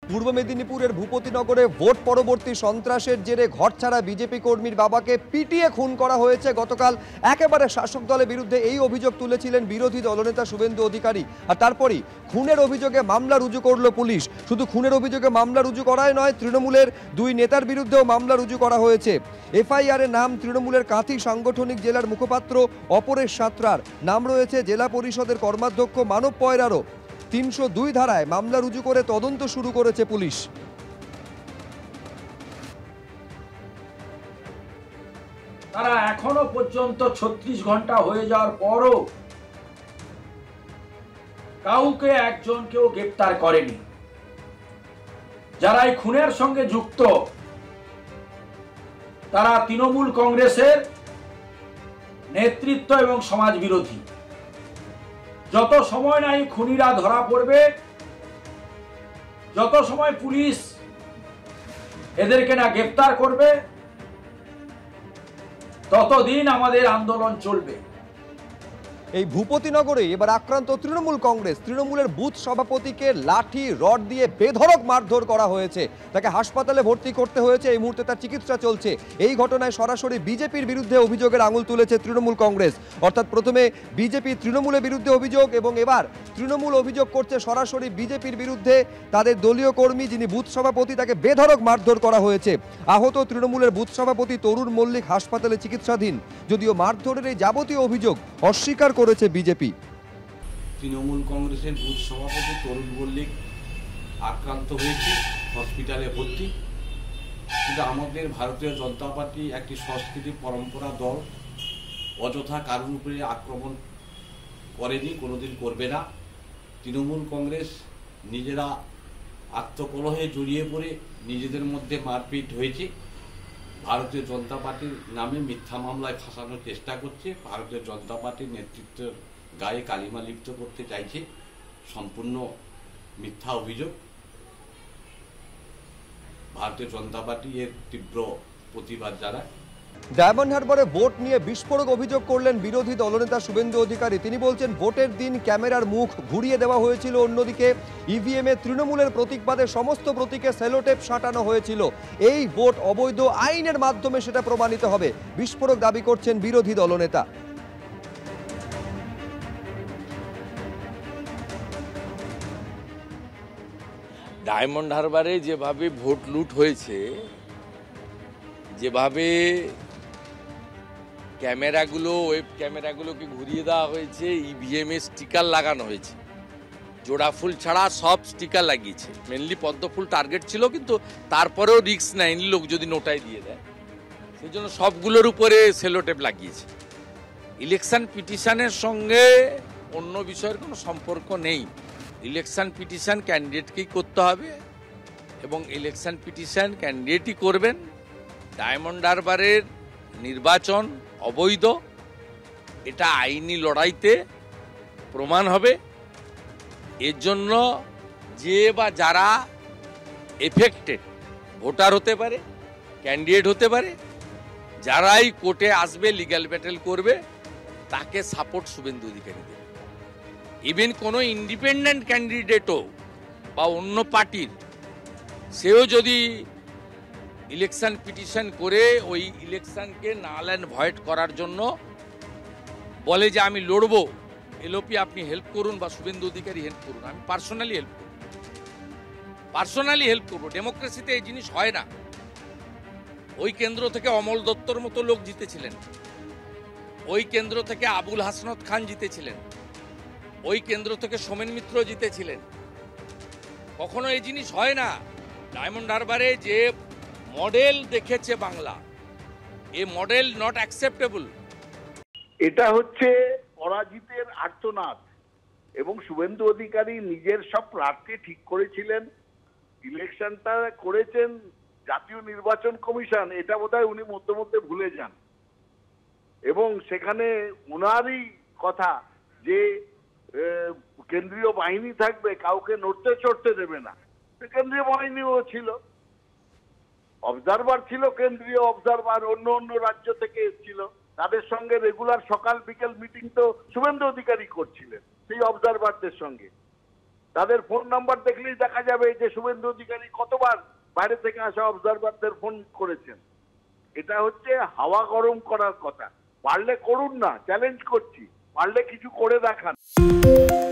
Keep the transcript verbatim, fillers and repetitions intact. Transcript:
পূর্ব মেদিনীপুরের ভূপতিনগরে ভোট পরবর্তী সন্ত্রাসের জেরে ঘরছাড়া বিজেপি কর্মীর বাবাকে পিটিয়ে খুন করা হয়েছে। গতকাল একেবারে শাসক দলের বিরুদ্ধে এই অভিযোগ তুলেছিলেন বিরোধী দলনেতা শুভেন্দু অধিকারী, আর তারপরই খুনের অভিযোগে মামলা রুজু করল পুলিশ। শুধু খুনের অভিযোগে মামলা রুজু করাই নয়, তৃণমূলের দুই নেতার বিরুদ্ধেও মামলা রুজু করা হয়েছে। এফআইআর এর নাম তৃণমূলের কাঁথি সাংগঠনিক জেলার মুখপাত্র অপরেশ সাঁতরার, নাম রয়েছে জেলা পরিষদের কর্মাধ্যক্ষ মানব পয়রারও। তিনশো দুই ধারায় মামলা রুজু করে তদন্ত শুরু করেছে পুলিশ। তারা এখনো পর্যন্ত ছত্রিশ ঘন্টা হয়ে যাওয়ার পরও কাউকে একজনকেও গ্রেপ্তার করেনি। যারা এই খুনের সঙ্গে যুক্ত তারা তৃণমূল কংগ্রেসের নেতৃত্ব এবং সমাজ বিরোধী। যত সময় না এই খুনিরা ধরা পড়বে, যত সময় পুলিশ এদেরকে না গ্রেপ্তার করবে, ততদিন আমাদের আন্দোলন চলবে। এই ভূপতিনগরে এবার আক্রান্ত তৃণমূল কংগ্রেস। তৃণমূলের বুথ সভাপতিকে লাঠি রড দিয়ে বেধড়ক মারধর করা হয়েছে, তাকে হাসপাতালে ভর্তি করতে হয়েছে। এই মুহূর্তে তার চিকিৎসা চলছে। এই ঘটনায় সরাসরি বিজেপির বিরুদ্ধে অভিযোগের আঙুল তুলেছে তৃণমূল কংগ্রেস। অর্থাৎ প্রথমে বিজেপি তৃণমূলের বিরুদ্ধে অভিযোগ এবং এবার তৃণমূল অভিযোগ করছে সরাসরি বিজেপির বিরুদ্ধে। তাদের দলীয় কর্মী যিনি বুথ সভাপতি, তাকে বেধড়ক মারধর করা হয়েছে। আহত তৃণমূলের বুথ সভাপতি তরুণ মল্লিক হাসপাতালে চিকিৎসাধীন। যদিও মারধরের এই যাবতীয় অভিযোগ অস্বীকার করেছে বিজেপি। তৃণমূল কংগ্রেসের বুথ সভাপতি তরুণ মল্লিক আক্রান্ত হয়েছে, হসপিটালে ভর্তি। কিন্তু আমাদের ভারতীয় জনতা পার্টি একটি সংস্কৃতি পরম্পরা দল, অযথা কারোর উপরে আক্রমণ করেনি, কোনোদিন করবে না। তৃণমূল কংগ্রেস নিজেরা আত্মকলহে জড়িয়ে পড়ে নিজেদের মধ্যে মারপিট হয়েছে। ভারতীয় জনতা পার্টির নামে মিথ্যা মামলায় ফাঁসানোর চেষ্টা করছে, ভারতীয় জনতা পার্টির নেতৃত্বের গায়ে কালিমা লিপ্ত করতে চাইছে। সম্পূর্ণ মিথ্যা অভিযোগ। ভারতীয় জনতা পার্টি এর তীব্র প্রতিবাদ জানায়। ডায়মন্ড হারবারে ভোট নিয়ে বিস্ফোরক অভিযোগ করলেন বিরোধী দলনেতা শুভেন্দু অধিকারী। তিনি বলছেন ভোটের দিন ক্যামেরার মুখ ঘুরিয়ে দেওয়া হয়েছিল, অন্যদিকে ইভিএম এ তৃণমূলের প্রতীকবাদে সমস্ত প্রতীকে সেলোটেপ সাঁটানো হয়েছিল। এই ভোট অবৈধ, আইনের মাধ্যমে সেটা প্রমাণিত হবে। বিস্ফোরক দাবি করছেন বিরোধী দলনেতা। ডায়মন্ড হারবারে যেভাবে ভোট লুট হয়েছে, যেভাবে ক্যামেরাগুলো ওয়েব ক্যামেরাগুলোকে ঘুরিয়ে দেওয়া হয়েছে, ইভিএম এ স্টিকার লাগানো হয়েছে, জোড়া ফুল ছাড়া সব স্টিকার লাগিয়েছে। মেনলি পদ্ম ফুল টার্গেট ছিল, কিন্তু তারপরেও রিস্ক নেয়নি লোক যদি নোটাই দিয়ে দেয়, সেই জন্য সবগুলোর উপরে সেলোটেপ লাগিয়েছে। ইলেকশন পিটিশনের সঙ্গে অন্য বিষয়ের কোনো সম্পর্ক নেই। ইলেকশন পিটিশন ক্যান্ডিডেটকেই করতে হবে এবং ইলেকশন পিটিশন ক্যান্ডিডেটই করবেন। ডায়মন্ড হারবারের নির্বাচন অবৈধ, এটা আইনি লড়াইতে প্রমাণ হবে। এর জন্য যে বা যারা এফেক্টেড, ভোটার হতে পারে, ক্যান্ডিডেট হতে পারে, যারাই কোর্টে আসবে, লিগ্যাল ব্যাটেল করবে, তাকে সাপোর্ট শুভেন্দু অধিকারী দেবে। ইভেন কোনো ইন্ডিপেন্ডেন্ট ক্যান্ডিডেটও বা অন্য পার্টির, সেও যদি ইলেকশন পিটিশন করে ওই ইলেকশনকে নাল অ্যান্ড ভয়েড করার জন্য বলে যে আমি লড়বো, এলওপি আপনি হেল্প করুন বা শুভেন্দু অধিকারী হেল্প করুন, আমি পার্সোনালি হেল্প করব, পার্সোনালি হেল্প করবো। ডেমোক্রেসিতে এই জিনিস হয় না। ওই কেন্দ্র থেকে অমল দত্তর মতো লোক জিতেছিলেন, ওই কেন্দ্র থেকে আবুল হাসনাত খান জিতেছিলেন, ওই কেন্দ্র থেকে সোমেন মিত্র জিতেছিলেন। কখনো এই জিনিস হয় না। ডায়মন্ড হারবারে যে মডেল দেখেছে বাংলা, এ মডেল নট অ্যাকসেপ্টেবল। এটা হচ্ছে পরাজিতের আর্তনাদ এবং শুভেন্দু অধিকারী নিজের সব প্রার্থী ঠিক করেছিলেন, ইলেকশনটা করেছেন জাতীয় নির্বাচন কমিশন, এটা বোধহয় উনি মধ্যে মধ্যে ভুলে যান। এবং সেখানে ওনারই কথা যে কেন্দ্রীয় বাহিনী থাকবে, কাউকে নড়তে চড়তে দেবে না। কেন্দ্রীয় বাহিনীও ছিল, অবজারভার ছিল, কেন্দ্রীয় অবজারভার অন্য অন্য রাজ্য থেকে এসেছিল, তাদের সঙ্গে রেগুলার সকাল বিকেল মিটিং তো শুভেন্দু অধিকারী করছিলেন সেই অবজারভারদের সঙ্গে। তাদের ফোন নাম্বার দেখলেই দেখা যাবে যে শুভেন্দু অধিকারী কতবার বাইরে থেকে আসা অবজারভারদের ফোন করেছেন। এটা হচ্ছে হাওয়া গরম করার কথা। পারলে করুন না, চ্যালেঞ্জ করছি, পারলে কিছু করে দেখান।